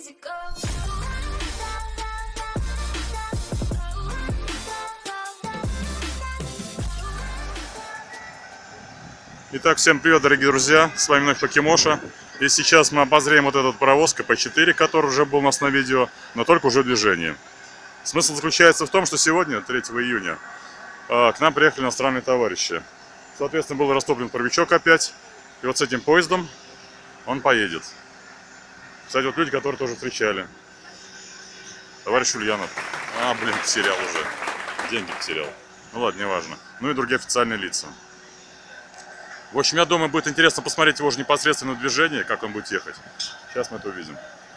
easy go. Итак, всем привет, дорогие друзья, с вами вновь Покемоша. И сейчас мы обозреем вот этот паровоз КП-4, который уже был у нас на видео, но только уже в движении. Смысл заключается в том, что сегодня, 3 июня, к нам приехали иностранные товарищи. Соответственно, был растоплен паровичок опять, и вот с этим поездом он поедет. Кстати, вот люди, которые тоже встречали. Товарищ Ульянов. Потерял уже. Деньги потерял. Ну ладно, неважно. Ну и другие официальные лица. В общем, я думаю, будет интересно посмотреть его же непосредственно движение, как он будет ехать. Сейчас мы это увидим.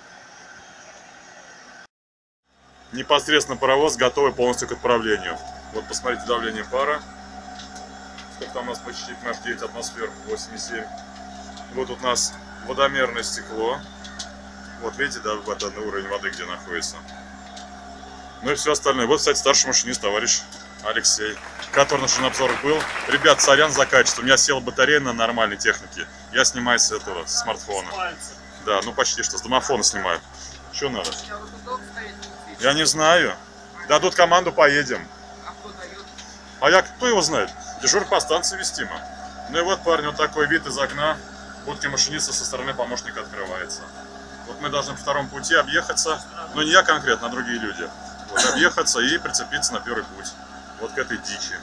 Непосредственно паровоз готовый полностью к отправлению. Вот посмотрите давление пара. Сколько там у нас почти 9 атмосфер, 8,7. Вот тут у нас водомерное стекло. Вот видите, да, вот этот уровень воды, где находится. Ну и все остальное. Вот, кстати, старший машинист, товарищ Алексей, который на обзорах был. Ребят, сорян за качество. У меня села батарея на нормальной технике. Я снимаю с этого, с смартфона. Да, ну почти что. С домофона снимаю. Что надо? Я не знаю. Дадут команду, поедем. А кто его знает? Дежур по станции вестимо. Ну и вот, парни, вот такой вид из окна. Будки машиниста со стороны помощника открывается. Вот мы должны по второму пути объехаться. Но не я конкретно, а другие люди. Вот, объехаться и прицепиться на первый путь. Вот к этой дичи.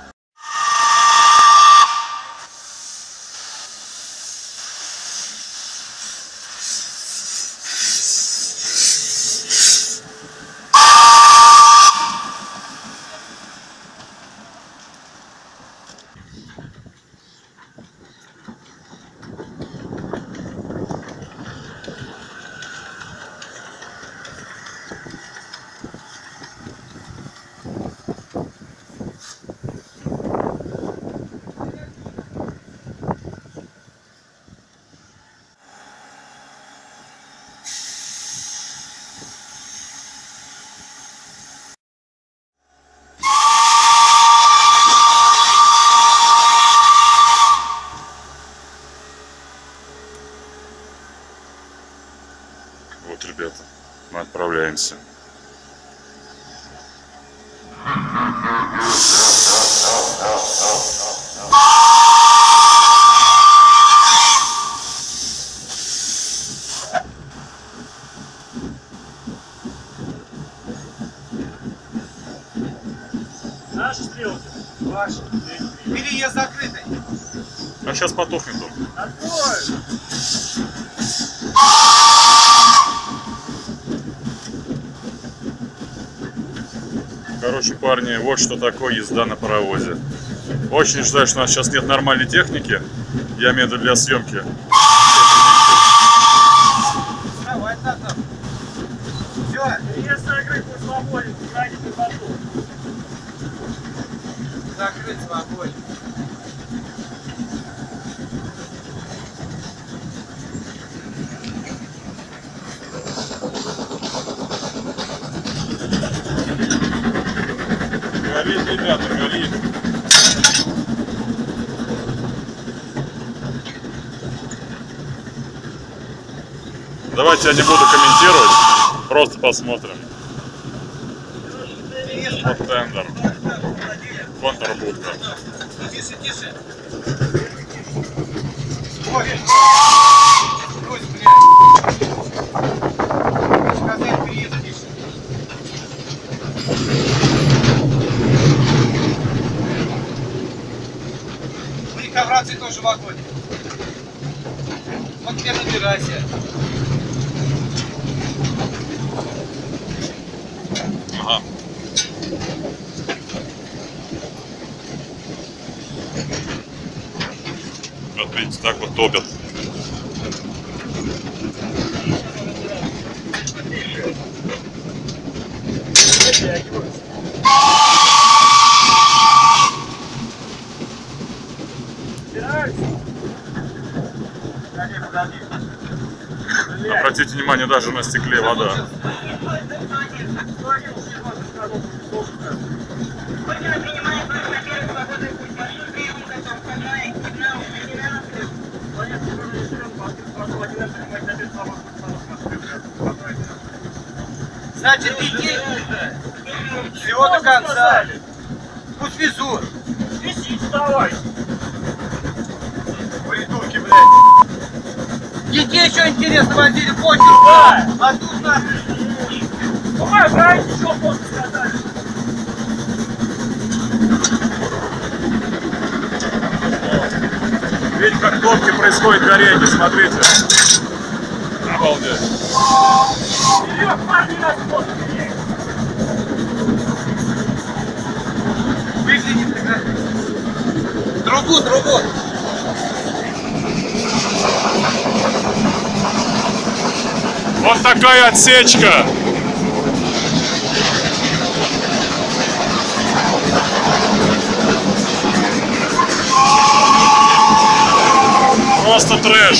Вот, ребята, мы отправляемся. Наши стрелки? Ваши. Переезд закрытый. А сейчас потухнет он. Открой! Короче, парни, вот что такое езда на паровозе. Очень жаль, что у нас сейчас нет нормальной техники. Я имею в виду для съемки. Вставать надо. Все, переезд закрыт, будь свободен, сзади припаду. Закрыть свободен. Горит, ребята, горит. Давайте я не буду комментировать, просто посмотрим. Вот тендер. Контрбудка. Тише, тише. Ой, брось, блядь. Сказать переезд тише. У них коврации тоже в вагоне. Вот теперь набирайся. Ага. Вот видите, так вот топят. Обратите внимание, даже на стекле вода. Значит, детей всего до конца. Пусть везут. Везите, давай. Придурки, блядь. Детей что интересно возили, почерк. Да. А тут нас... Давай, брать, еще после сказали. Видите, как в топке происходит горение, смотрите. Обалдеть. Вперед, парни, нас смотрят. Выгляни, прекрасно. Другу. Вот такая отсечка. Просто трэш.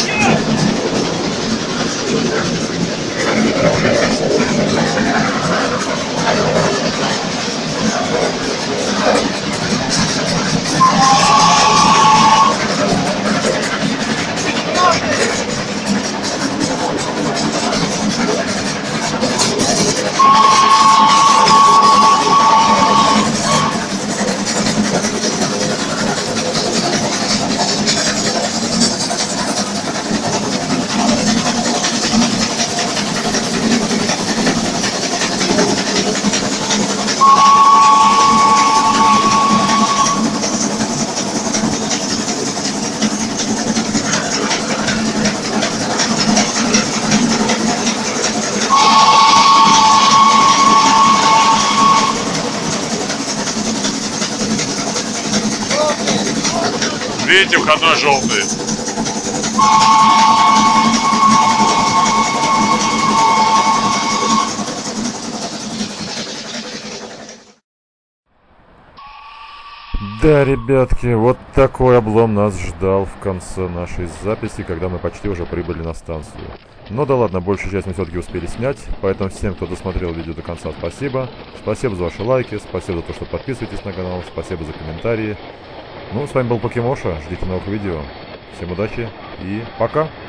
Видите, входной желтый. Да, ребятки, вот такой облом нас ждал в конце нашей записи, когда мы почти уже прибыли на станцию. Но да ладно, большую часть мы все-таки успели снять, поэтому всем, кто досмотрел видео до конца, спасибо. Спасибо за ваши лайки, спасибо за то, что подписываетесь на канал, спасибо за комментарии. Ну, с вами был Покемоша, ждите новых видео. Всем удачи и пока!